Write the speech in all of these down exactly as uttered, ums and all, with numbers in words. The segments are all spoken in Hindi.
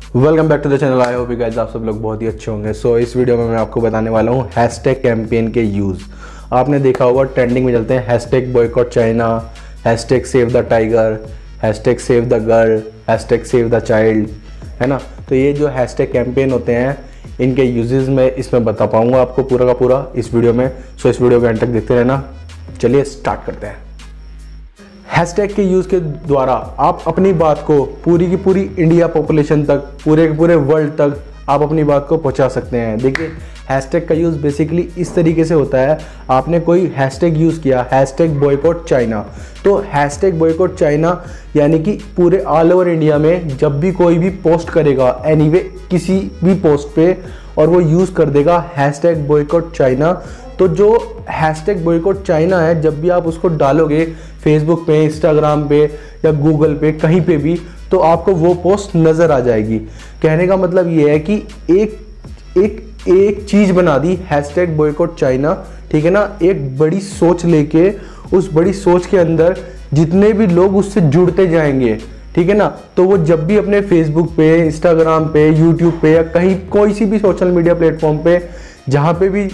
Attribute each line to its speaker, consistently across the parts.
Speaker 1: Welcome back to the channel. I hope you guys आप सब लोग बहुत ही अच्छे होंगे। सो so, इस वीडियो में मैं आपको बताने वाला हूँ हैशटैग कैंपेन के यूज़। आपने देखा होगा ट्रेंडिंग में चलते हैं hashtag boycott China, hashtag save the tiger, hashtag save the girl, hashtag save the child, है ना। तो ये जो हैशटैग कैंपेन होते हैं इनके यूजेस मैं इसमें बता पाऊँगा आपको पूरा का पूरा इस वीडियो में। सो so, इस वीडियो को एंड तक देखते रहना। चलिए स्टार्ट करते हैं। हैशटैग के यूज़ के द्वारा आप अपनी बात को पूरी की पूरी इंडिया पॉपुलेशन तक, पूरे के पूरे वर्ल्ड तक आप अपनी बात को पहुंचा सकते हैं। देखिए हैशटैग का यूज़ बेसिकली इस तरीके से होता है। आपने कोई हैशटैग यूज़ किया, हैशटैग बॉयकॉट चाइना, तो हैशटैग बॉयकॉट चाइना यानी कि पूरे ऑल ओवर इंडिया में जब भी कोई भी पोस्ट करेगा एनीवे किसी भी पोस्ट पे और वो यूज़ कर देगा हैशटैग बॉयकॉट चाइना, तो जो हैशटैग बॉयकॉट चाइना है जब भी आप उसको डालोगे फेसबुक पे, इंस्टाग्राम पे या गूगल पे कहीं पे भी, तो आपको वो पोस्ट नज़र आ जाएगी। कहने का मतलब ये है कि एक एक एक चीज़ बना दी हैशटैग बॉयकॉट चाइना, ठीक है ना। एक बड़ी सोच लेके उस बड़ी सोच के अंदर जितने भी लोग उससे जुड़ते जाएंगे, ठीक है ना, तो वो जब भी अपने फेसबुक पे, इंस्टाग्राम पे, यूट्यूब पे या कहीं कोई सी भी सोशल मीडिया प्लेटफॉर्म पे जहाँ पे भी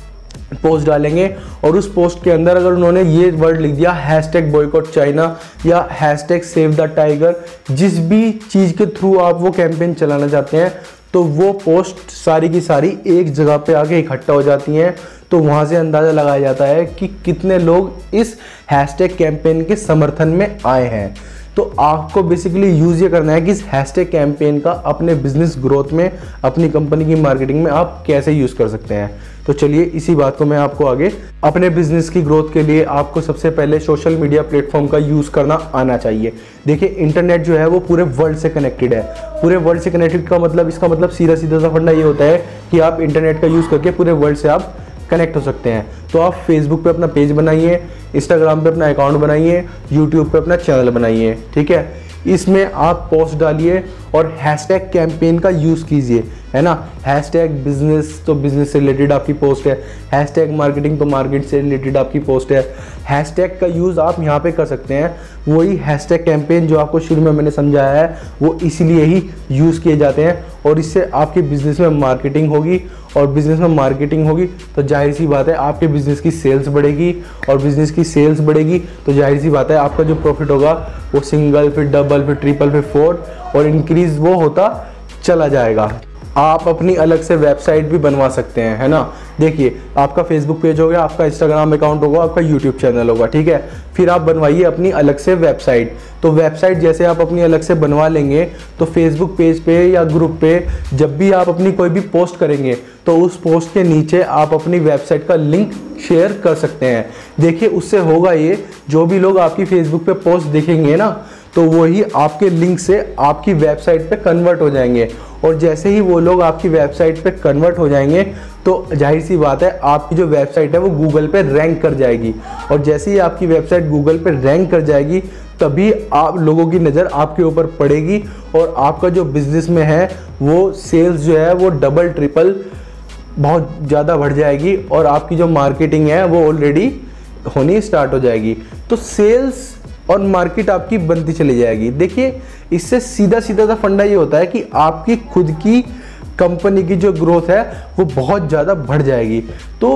Speaker 1: पोस्ट डालेंगे और उस पोस्ट के अंदर अगर उन्होंने ये वर्ड लिख दिया हैशटैग बॉयकॉट चाइना या हैशटैग सेव द टाइगर, जिस भी चीज़ के थ्रू आप वो कैंपेन चलाना चाहते हैं, तो वो पोस्ट सारी की सारी एक जगह पे आके इकट्ठा हो जाती हैं। तो वहाँ से अंदाज़ा लगाया जाता है कि कितने लोग इस हैशटैग कैंपेन के समर्थन में आए हैं। तो आपको बेसिकली यूज़ ये करना है कि इस हैशटैग कैंपेन का अपने बिजनेस ग्रोथ में, अपनी कंपनी की मार्केटिंग में आप कैसे यूज़ कर सकते हैं। तो चलिए इसी बात को मैं आपको आगे, अपने बिजनेस की ग्रोथ के लिए आपको सबसे पहले सोशल मीडिया प्लेटफॉर्म का यूज़ करना आना चाहिए। देखिए इंटरनेट जो है वो पूरे वर्ल्ड से कनेक्टेड है। पूरे वर्ल्ड से कनेक्टेड का मतलब, इसका मतलब सीधा सीधा सा फंडा ये होता है कि आप इंटरनेट का यूज़ करके पूरे वर्ल्ड से आप कनेक्ट हो सकते हैं। तो आप फेसबुक पे अपना पेज बनाइए, इंस्टाग्राम पे अपना अकाउंट बनाइए, यूट्यूब पे अपना चैनल बनाइए, ठीक है। इसमें आप पोस्ट डालिए और हैशटैग कैंपेन का यूज़ कीजिए, है ना। हैशटैग बिजनेस तो बिजनेस से रिलेटेड आपकी पोस्ट है, हैशटैग मार्केटिंग तो मार्केट से रिलेटेड आपकी पोस्ट है। हैशटैग का यूज़ आप यहाँ पे कर सकते हैं। वही हैशटैग कैंपेन जो आपको शुरू में मैंने समझाया है वो इसीलिए ही यूज़ किए जाते हैं और इससे आपके बिजनेस में मार्केटिंग होगी और बिजनेस में मार्केटिंग होगी तो जाहिर सी बात है आपके बिजनेस की सेल्स बढ़ेगी और बिजनेस की सेल्स बढ़ेगी तो जाहिर सी बात है आपका जो प्रॉफिट होगा वो सिंगल, फिर डबल, फिर ट्रिपल, फिर फोर और इंक्रीज वो होता चला जाएगा। आप अपनी अलग से वेबसाइट भी बनवा सकते हैं, है ना। देखिए आपका फेसबुक पेज हो गया, आपका इंस्टाग्राम अकाउंट होगा, आपका यूट्यूब चैनल होगा, ठीक है। फिर आप बनवाइए अपनी अलग से वेबसाइट। तो वेबसाइट जैसे आप अपनी अलग से बनवा लेंगे तो फेसबुक पेज पे या ग्रुप पे जब भी आप अपनी कोई भी पोस्ट करेंगे तो उस पोस्ट के नीचे आप अपनी वेबसाइट का लिंक शेयर कर सकते हैं। देखिए उससे होगा ये, जो भी लोग आपकी फेसबुक पे पोस्ट देखेंगे ना तो वही आपके लिंक से आपकी वेबसाइट पे कन्वर्ट हो जाएंगे और जैसे ही वो लोग आपकी वेबसाइट पे कन्वर्ट हो जाएंगे तो जाहिर सी बात है आपकी जो वेबसाइट है वो गूगल पे रैंक कर जाएगी और जैसे ही आपकी वेबसाइट गूगल पे रैंक कर जाएगी तभी आप लोगों की नज़र आपके ऊपर पड़ेगी और आपका जो बिजनेस में है वो सेल्स जो है वो डबल ट्रिपल बहुत ज़्यादा बढ़ जाएगी और आपकी जो मार्केटिंग है वो ऑलरेडी होनी स्टार्ट हो जाएगी। तो सेल्स और मार्केट आपकी बनती चली जाएगी। देखिए इससे सीधा सीधा सा फंडा ये होता है कि आपकी खुद की कंपनी की जो ग्रोथ है वो बहुत ज़्यादा बढ़ जाएगी। तो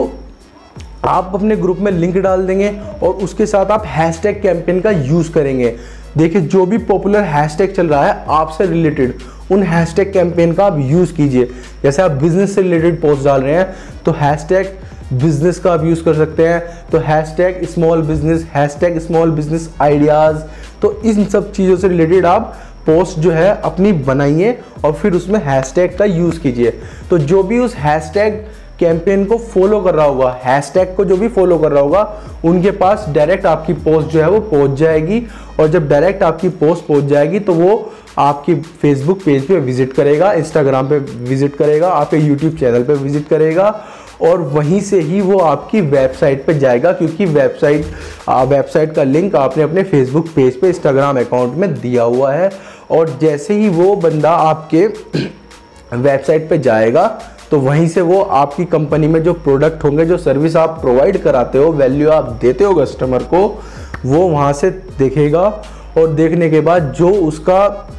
Speaker 1: आप अपने ग्रुप में लिंक डाल देंगे और उसके साथ आप हैशटैग कैंपेन का यूज़ करेंगे। देखिए जो भी पॉपुलर हैशटैग चल रहा है आपसे रिलेटेड उन हैशटैग कैंपेन का आप यूज़ कीजिए। जैसे आप बिजनेस से रिलेटेड पोस्ट डाल रहे हैं तो हैशटैग बिजनेस का आप यूज़ कर सकते हैं, तो hashtag small business, hashtag small business ideas, तो इन सब चीज़ों से रिलेटेड आप पोस्ट जो है अपनी बनाइए और फिर उसमें हैशटैग का यूज़ कीजिए। तो जो भी उस हैशटैग कैंपेन को फॉलो कर रहा होगा, हैशटैग को जो भी फॉलो कर रहा होगा उनके पास डायरेक्ट आपकी पोस्ट जो है वो पहुंच जाएगी और जब डायरेक्ट आपकी पोस्ट पहुंच जाएगी तो वो आपकी फेसबुक पेज पे विजिट करेगा, इंस्टाग्राम पे विजिट करेगा, आपके यूट्यूब चैनल पे विजिट करेगा और वहीं से ही वो आपकी वेबसाइट पे जाएगा क्योंकि वेबसाइट वेबसाइट का लिंक आपने अपने फेसबुक पेज पे, इंस्टाग्राम अकाउंट में दिया हुआ है और जैसे ही वो बंदा आपके वेबसाइट पे जाएगा तो वहीं से वो आपकी कंपनी में जो प्रोडक्ट होंगे, जो सर्विस आप प्रोवाइड कराते हो, वैल्यू आप देते हो कस्टमर को, वो वहाँ से देखेगा और देखने के बाद जो उसका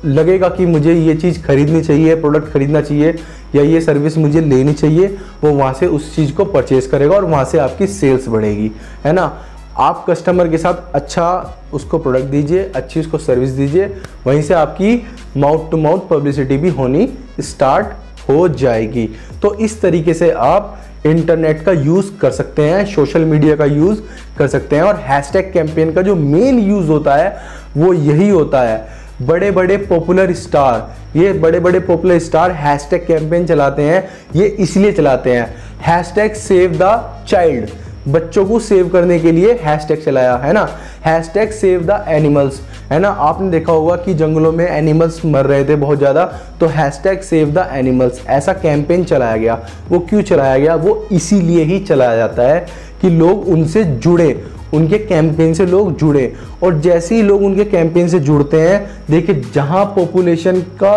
Speaker 1: लगेगा कि मुझे ये चीज़ खरीदनी चाहिए, प्रोडक्ट खरीदना चाहिए या ये सर्विस मुझे लेनी चाहिए, वो वहाँ से उस चीज़ को परचेज़ करेगा और वहाँ से आपकी सेल्स बढ़ेगी, है ना। आप कस्टमर के साथ अच्छा उसको प्रोडक्ट दीजिए, अच्छी उसको सर्विस दीजिए, वहीं से आपकी माउथ टू माउथ पब्लिसिटी भी होनी स्टार्ट हो जाएगी। तो इस तरीके से आप इंटरनेट का यूज़ कर सकते हैं, सोशल मीडिया का यूज़ कर सकते हैं। और हैशटैग कैंपेन का जो मेन यूज़ होता है वो यही होता है। बड़े बड़े पॉपुलर स्टार, ये बड़े बड़े पॉपुलर स्टार हैशटैग कैंपेन चलाते हैं, ये इसलिए चलाते हैं, हैशटैग सेव द चाइल्ड, बच्चों को सेव करने के लिए हैशटैग चलाया, है ना। हैशटैग सेव द एनिमल्स, है ना। आपने देखा होगा कि जंगलों में एनिमल्स मर रहे थे बहुत ज़्यादा, तो हैशटैग सेव द एनिमल्स ऐसा कैंपेन चलाया गया। वो क्यों चलाया गया? वो इसीलिए ही चलाया जाता है कि लोग उनसे जुड़े, उनके कैंपेन से लोग जुड़े। और जैसे ही लोग उनके कैंपेन से जुड़ते हैं, देखिए जहाँ पॉपुलेशन का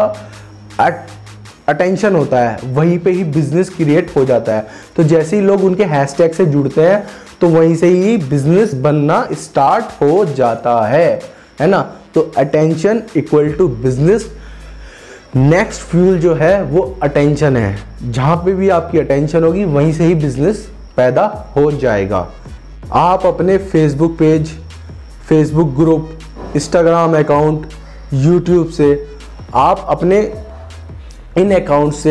Speaker 1: अटेंशन होता है वहीं पे ही बिजनेस क्रिएट हो जाता है। तो जैसे ही लोग उनके हैशटैग से जुड़ते हैं तो वहीं से ही बिजनेस बनना स्टार्ट हो जाता है, है ना। तो attention equal to business. Next fuel जो है वो अटेंशन है। जहाँ पे भी आपकी अटेंशन होगी वहीं से ही बिजनेस पैदा हो जाएगा। आप अपने Facebook page, Facebook group, Instagram account, YouTube से आप अपने इन अकाउंट से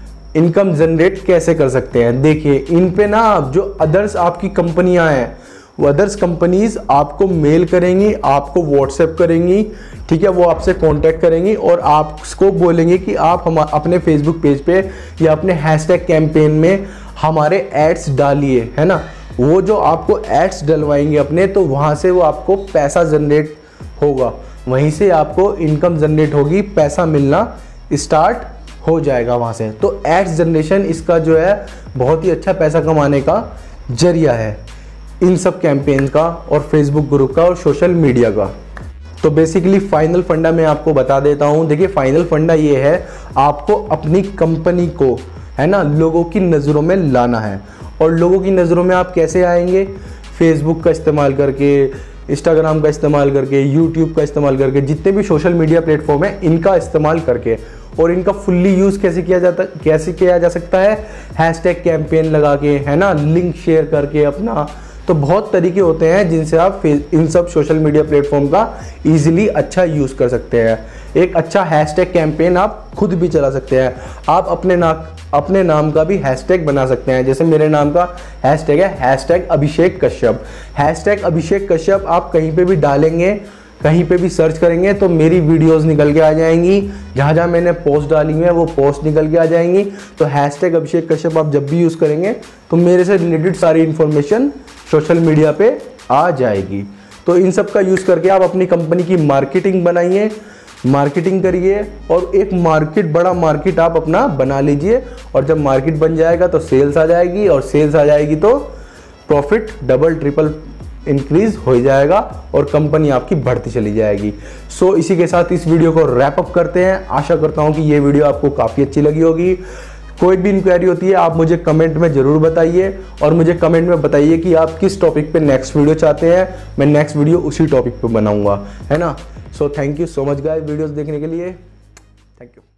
Speaker 1: इनकम जनरेट कैसे कर सकते हैं? देखिए इन पे ना जो अदर्स आपकी कंपनियां हैं, वो अदर्स कंपनीज आपको मेल करेंगी, आपको व्हाट्सएप करेंगी, ठीक है, वो आपसे कांटेक्ट करेंगी और आपको बोलेंगे कि आप हम अपने फेसबुक पेज पे या अपने हैशटैग कैंपेन में हमारे एड्स डालिए, है ना। वो जो आपको एड्स डलवाएंगे अपने, तो वहाँ से वो आपको पैसा जनरेट होगा, वहीं से आपको इनकम जनरेट होगी, पैसा मिलना स्टार्ट हो जाएगा वहाँ से। तो एड्स जनरेशन इसका जो है बहुत ही अच्छा पैसा कमाने का जरिया है, इन सब कैंपेन का और फेसबुक ग्रुप का और सोशल मीडिया का। तो बेसिकली फाइनल फंडा मैं आपको बता देता हूँ। देखिए फाइनल फंडा ये है, आपको अपनी कंपनी को, है ना, लोगों की नज़रों में लाना है। और लोगों की नज़रों में आप कैसे आएंगे? फेसबुक का इस्तेमाल करके, इंस्टाग्राम का इस्तेमाल करके, यूट्यूब का इस्तेमाल करके, जितने भी सोशल मीडिया प्लेटफॉर्म है इनका इस्तेमाल करके। और इनका फुल्ली यूज़ कैसे किया जाता कैसे किया जा सकता है? हैशटैग कैंपेन लगा के, है ना, लिंक शेयर करके अपना। तो बहुत तरीके होते हैं जिनसे आप इन सब सोशल मीडिया प्लेटफॉर्म का ईजिली अच्छा यूज़ कर सकते हैं। एक अच्छा हैशटैग कैंपेन आप खुद भी चला सकते हैं। आप अपने ना अपने नाम का भी हैशटैग बना सकते हैं। जैसे मेरे नाम का हैशटैग है हैशटैग अभिषेक कश्यप। हैशटैग अभिषेक कश्यप आप कहीं पे भी डालेंगे, कहीं पे भी सर्च करेंगे तो मेरी वीडियोस निकल के आ जाएंगी। जहाँ जहाँ मैंने पोस्ट डाली हुई है वो पोस्ट निकल के आ जाएंगी। तो हैशटैग अभिषेक कश्यप आप जब भी यूज़ करेंगे तो मेरे से रिलेटेड सारी इन्फॉर्मेशन सोशल मीडिया पे आ जाएगी। तो इन सब का यूज़ करके आप अपनी कंपनी की मार्केटिंग बनाइए, मार्केटिंग करिए और एक मार्केट, बड़ा मार्केट आप अपना बना लीजिए। और जब मार्केट बन जाएगा तो सेल्स आ जाएगी, और सेल्स आ जाएगी तो प्रॉफिट डबल ट्रिपल इंक्रीज हो जाएगा और कंपनी आपकी बढ़ती चली जाएगी। सो so, इसी के साथ इस वीडियो को रैप अप करते हैं। आशा करता हूं कि ये वीडियो आपको काफ़ी अच्छी लगी होगी। कोई भी इंक्वायरी होती है आप मुझे कमेंट में ज़रूर बताइए, और मुझे कमेंट में बताइए कि आप किस टॉपिक पे नेक्स्ट वीडियो चाहते हैं। मैं नेक्स्ट वीडियो उसी टॉपिक पे बनाऊंगा, है ना। So thank you so much guys videos देखने के लिए। Thank you.